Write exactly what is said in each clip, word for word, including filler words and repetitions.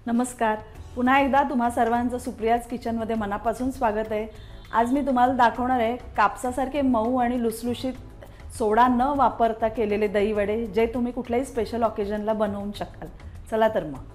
नमस्कार. पुन्हा एकदा तुम्हा सर्वांचं सुप्रियाज किचनमध्ये मनापासून स्वागत आहे. आज मी तुम्हाला दाखवणार आहे कापसासारखे मऊ आणि लुसलुशीत सोडा न वापरता केलेले दही वडे, जे तुम्ही कुठल्याही स्पेशल ऑकेजनला बनवू शकाल. चला तर मग.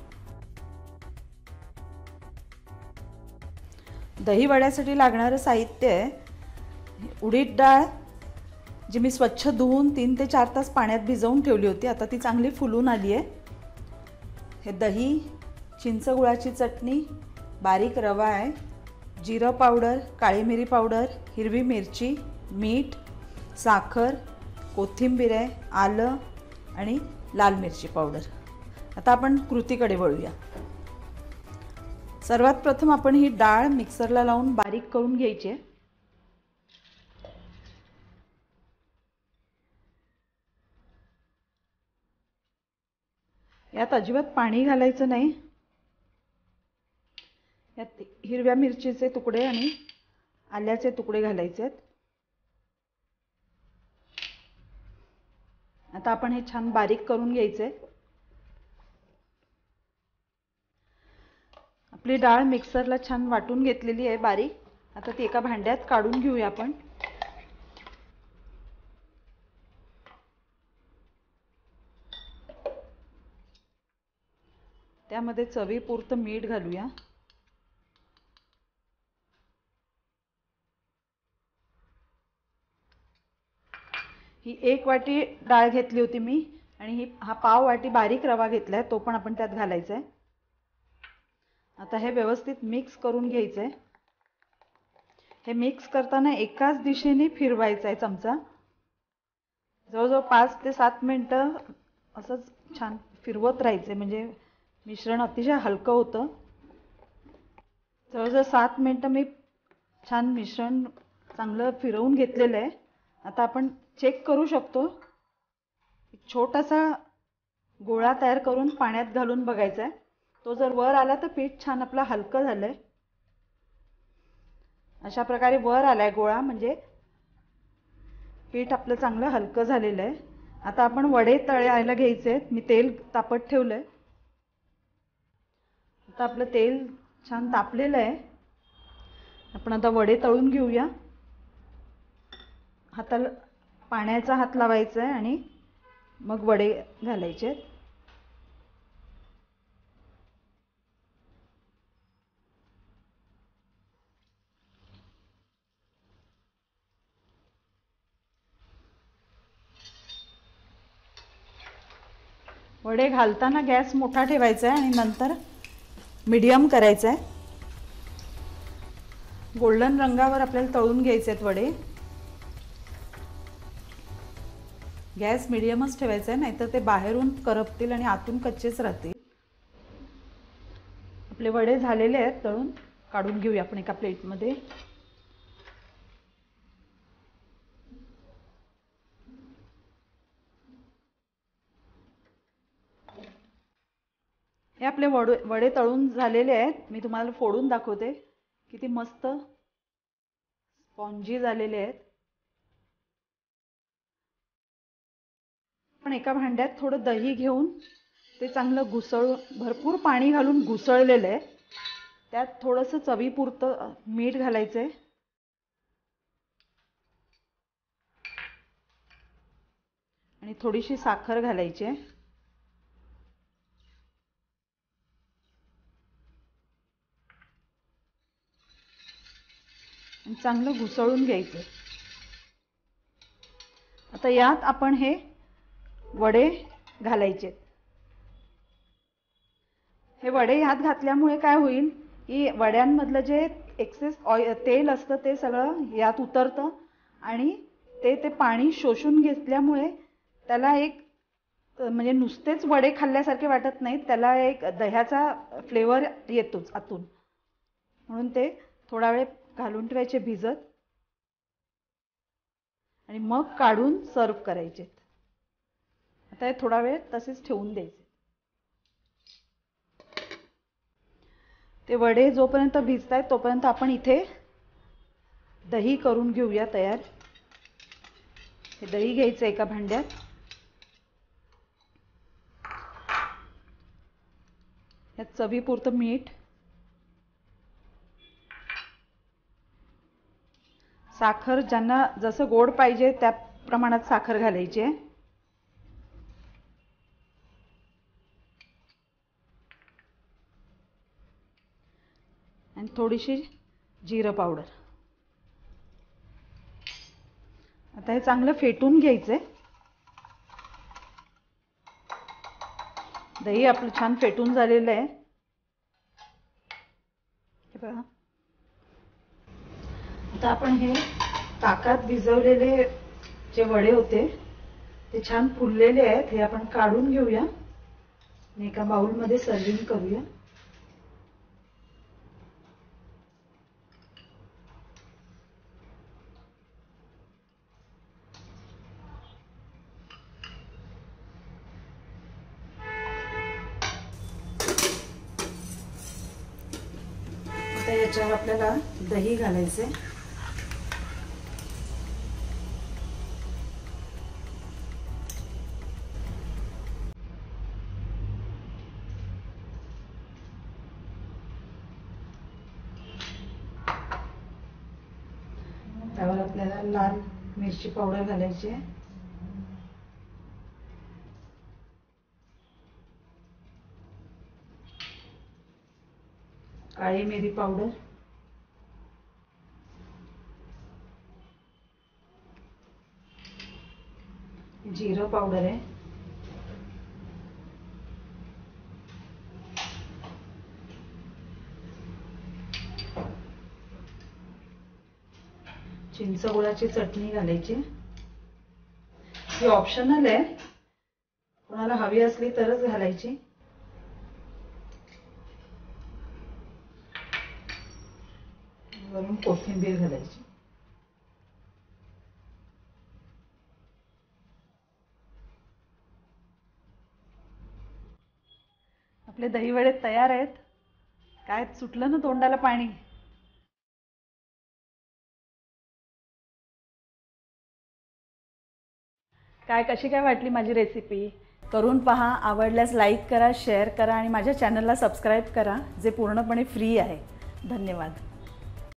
दही वड्यासाठी लागणारं साहित्य आहे उडीद डाळ, जी मी स्वच्छ धुवून तीन ते चार तास पाण्यात भिजवून ठेवली होती. आता ती चांगली फुलून आली आहे. हे दही, चिंच गुळाची चटणी, बारीक रवा आहे, जिरं पावडर, काळी मिरी पावडर, हिरवी मिरची, मीठ, साखर, कोथिंबीर आहे, आलं आणि लाल मिरची पावडर. आता आपण कृतीकडे वळूया. सर्वात प्रथम आपण ही डाळ मिक्सरला लावून बारीक करून घ्यायची आहे. यात अजिबात पाणी घालायचं नाही. यात हिरव्या मिरचीचे तुकडे आणि आल्याचे तुकडे घालायचे आहेत. आता आपण हे छान बारीक करून घ्यायचे. आपली डाळ मिक्सरला छान वाटून घेतलेली आहे बारीक. आता ती एका भांड्यात काढून घेऊया आपण. त्यामध्ये चवीपुरतं मीठ घालूया. ही एक वाटी डाळ घेतली होती मी आणि ही हा पाव वाटी बारीक रवा घेतलाय, तो पण आपण त्यात घालायचा आहे. आता हे व्यवस्थित मिक्स करून घ्यायचं आहे. हे मिक्स करताना एकाच दिशेने फिरवायचं आहे चमचा. जवळजवळ पाच ते सात मिनटं असंच छान फिरवत राहायचं, म्हणजे मिश्रण अतिशय हलकं होतं. जवळजवळ सात मिनटं मी छान मिश्रण चांगलं फिरवून घेतलेलं आहे. आता आपण चेक करू शकतो. छोटासा गोळा तयार करून पाण्यात घालून बघायचा आहे. तो जर वर आला तर पीठ छान आपलं हलकं झालंय. अशा प्रकारे वर आलाय गोळा, म्हणजे पीठ आपलं चांगलं हलकं झालेलं आहे. आता आपण वडे तळायला घ्यायचे आहेत. मी तेल तापत ठेवलंय. आता आपलं तेल छान तापलेलं आहे. आपण आता वडे तळून घेऊया. हाताला पाण्याचा हात लावायचा आहे आणि मग वडे घालायचे आहेत. वडे घालताना गॅस मोठा ठेवायचा आहे आणि नंतर मीडियम करायचा आहे. गोल्डन रंगावर आपल्याला तळून घ्यायचे आहेत वडे. गॅस मीडियमच ठेवायचा आहे, नाहीतर ते बाहेरून करपतील आणि आतून कच्चेच राहतील. आपले वडे झालेले आहेत तळून. काढून घेऊया आपण एका प्लेटमध्ये. हे आपले वडे वडे तळून झालेले आहेत. मी तुम्हाला फोडून दाखवते. किती मस्त स्पॉन्जी झालेले आहेत. पण एका भांड्यात थोडं दही घेऊन ते चांगलं घुसळ, भरपूर पाणी घालून घुसळलेलं आहे. त्यात थोडंसं चवीपुरतं मीठ घालायचं आहे. आणि थोडीशी साखर घालायची आहे. आणि चांगलं घुसळून घ्यायचं. आता यात आपण हे वडे घालायचे. हे वडे ह्यात घातल्यामुळे काय होईल की वड्यांमधलं जे एक्सेस ऑइल तेल असतं ते सगळं यात उतरतं आणि ते ते पाणी शोषून घेतल्यामुळे त्याला एक, म्हणजे नुसतेच वडे खाल्ल्यासारखे वाटत नाहीत, त्याला एक दह्याचा फ्लेवर येतोच आतून. म्हणून ते थोडा वेळ घालून ठेवायचे भिजत आणि मग काढून सर्व करायचे. आता हे थोडा वेळ तसेच ठेवून द्यायचे. ते वडे जोपर्यंत भिजतायत तोपर्यंत आपण इथे दही करून घेऊया तयार. हे दही घ्यायचं एका भांड्यात. यात चवीपुरतं मीठ, साखर ज्यांना जसं गोड पाहिजे त्या प्रमाणात साखर घालायची आहे. आणि थोडीशी जिरं पावडर. आता हे चांगलं फेटून घ्यायचं आहे. दही आपलं छान फेटून झालेलं आहे. हे बघा. आता आपण हे ताकात भिजवलेले जे वडे होते ते छान फुललेले आहेत. हे आपण काढून घेऊया आणि एका बाउलमध्ये सर्विंग करूया. आता याच्यावर आपल्याला दही घालायचे. त्यावर आपल्याला लाल मिरची पावडर घालायची आहे. काळी मिरी पावडर, जिरं पावडर आहे, चिंच गुळाची चटणी घालायची. ही ऑप्शनल आहे, कोणाला हवी असली तरच घालायची. वरून कोथिंबीर घालायची. आपले दही वडे तयार आहेत. काय सुटलं ना तोंडाला पाणी. काय कशी काय वाटली माझी रेसिपी? करून पहा. आवडल्यास लाईक करा, शेअर करा आणि माझ्या चॅनलला सबस्क्राईब करा, जे पूर्णपणे फ्री आहे. धन्यवाद.